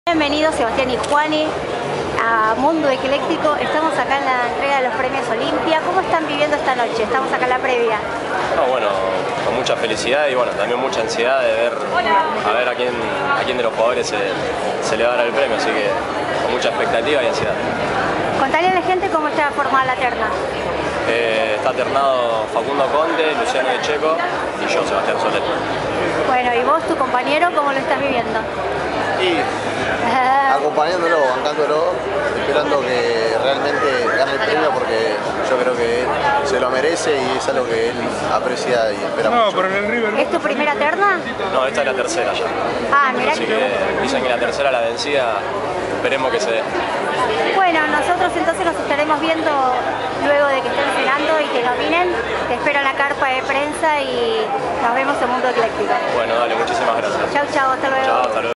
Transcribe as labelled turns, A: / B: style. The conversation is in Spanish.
A: Bienvenidos Sebastián y Juani a Mundo Ecléctico. Estamos acá en la entrega de los premios Olimpia. ¿Cómo están viviendo esta noche? Estamos acá en la previa.
B: Bueno, con mucha felicidad y bueno, también mucha ansiedad de ver a quién de los jugadores se le va a dar el premio, así que con mucha expectativa y ansiedad.
A: Contale a la gente cómo está formada la terna.
B: Está ternado Facundo Conte, Luciano De Checo y yo, Sebastián Soler.
A: Bueno, y vos, tu compañero, ¿cómo lo estás viviendo?
C: Y acompañándolo, bancándolo, esperando que realmente gane el premio porque yo creo que él se lo merece y es algo que él aprecia y espera mucho.
D: Pero en el River.
A: ¿Es tu primera terna?
B: No, esta es la tercera ya.
A: Ah, mirá
B: Así
A: que...
B: que dicen que la tercera la vencida, esperemos que se dé.
A: Bueno, nosotros entonces nos estaremos viendo luego de que estén cenando y que nominen. Te espero en la carpa de prensa y nos vemos en Mundo Ecléctico.
B: Bueno, dale, muchísimas gracias.
A: Chau, chau, hasta luego.
B: Chao, hasta luego.